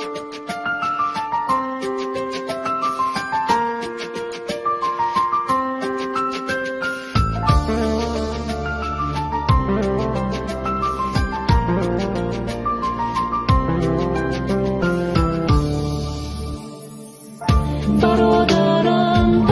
برادرم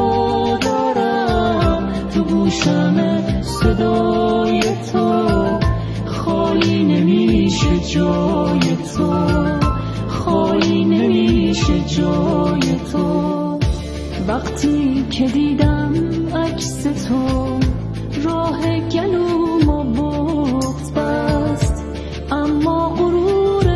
تو گوشم صدای تو، خالی نمیشه جای تو، خالی نمیشه جای تو. وقتی که دیدم عکس تو، راه گلومو بغض بست، اما غرور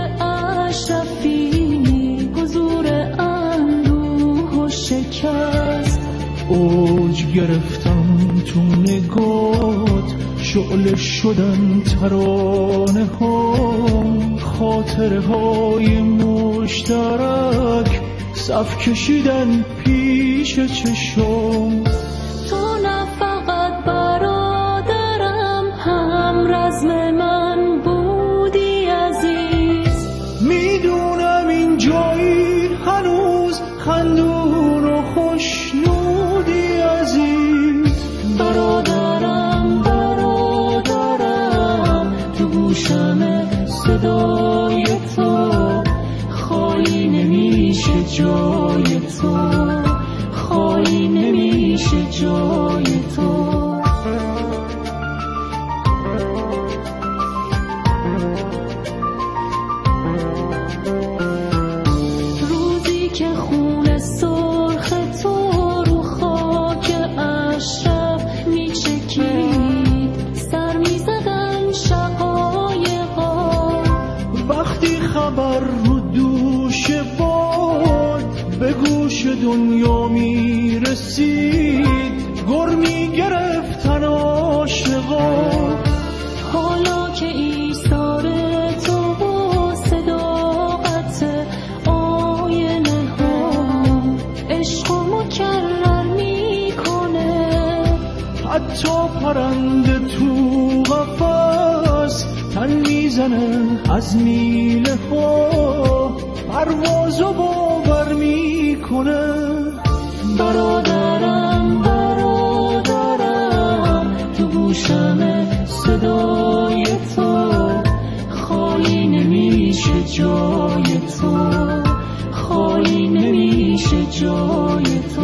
اشرفی حضور اندوه و شکست. اوج گرفتم تو نگات، شعله شدن ترانه ها، خاطره های مشترک صف کشیدن پیش چشم. تو نه فقط برادرم، هم رزم من بودی عزیز. میدونم این جایی هنوز خندون و خوشنودی عزیز. برادرم تو گوشم صدای تو، خالی نمیشه جای تو، خالی نمیشه جای تو. روزی که خون سرخ تو رو خاک اشرف میچکید، سر میزدن شقایقا. وقتی خبر رو دوش باد به گوش دنیا میرسید، گر میگرفتن عاشقا. حالا که ایثار تو و صداقت آینه ها عشق مکرر میکنه، حتی پرنده تو قفس تن میزنه از میله ها، پروازو باور میکنه. برادرم تو گوشم صدای تو، خالی نمیشه جای تو، خالی نمیشه جای تو.